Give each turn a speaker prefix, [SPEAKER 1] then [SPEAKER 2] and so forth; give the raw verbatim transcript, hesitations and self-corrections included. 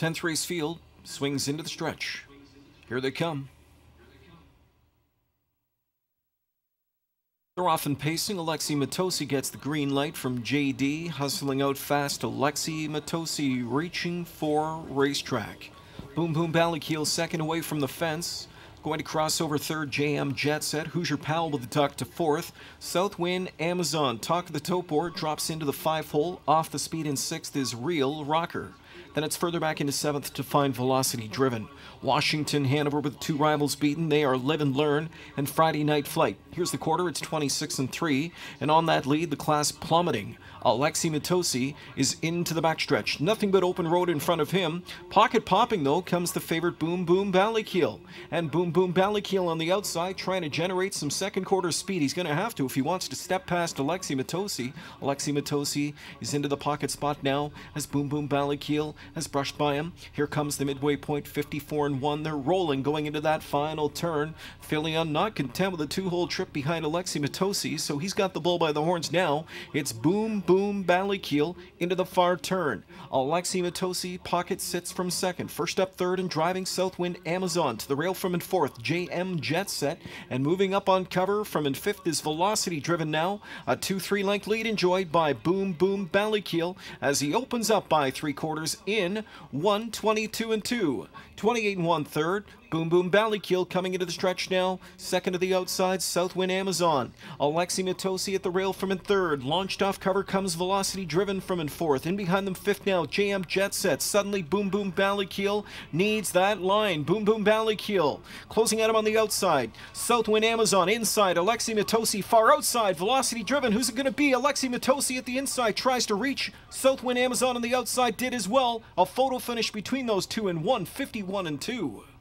[SPEAKER 1] tenth race field swings into the stretch. Here they come. They're off and pacing. Alexi Matosi gets the green light from J D. Hustling out fast. Alexi Matosi reaching for racetrack. Boom Boom Ballykeel second away from the fence. Going to cross over third, J M Jet Set. Hoosier Powell with the tuck to fourth. Southwind Amazon, talk of the tote board, drops into the five hole. Off the speed in sixth is Real Rocker. Then it's further back into seventh to find Velocity Driven. Washington, Hanover with two rivals beaten. They are Live and Learn and Friday Night Flight. Here's the quarter. It's twenty-six and three. And on that lead, the class plummeting. Alexi Matosi is into the backstretch. Nothing but open road in front of him. Pocket popping, though, comes the favorite Boom Boom Ballykeel. And Boom Boom Ballykeel on the outside trying to generate some second quarter speed. He's going to have to if he wants to step past Alexi Matosi. Alexi Matosi is into the pocket spot now as Boom Boom Ballykeel has brushed by him. Here comes the midway point, fifty-four and one. They're rolling going into that final turn. Filion not content with a two-hole trip behind Alexi Matosi, so he's got the bull by the horns now. It's Boom Boom Ballykeel into the far turn. Alexi Matosi pocket sits from second. First up third and driving Southwind Amazon to the rail from in fourth. J M Jet Set, and moving up on cover from in fifth is Velocity Driven now. A two three length lead enjoyed by Boom Boom Ballykeel as he opens up by three quarters in one twenty-two and two. twenty-eight and one third. Boom Boom Ballykeel coming into the stretch now. Second to the outside, Southwind Amazon. Alexi Matosi at the rail from in third. Launched off cover comes Velocity Driven from in fourth. In behind them fifth now, J M Jet Set. Suddenly Boom Boom Ballykeel needs that line. Boom Boom Ballykeel closing at him on the outside. Southwind Amazon inside. Alexi Matosi far outside. Velocity Driven. Who's it going to be? Alexi Matosi at the inside tries to reach. Southwind Amazon on the outside did as well. A photo finish between those two in one fifty-one and two.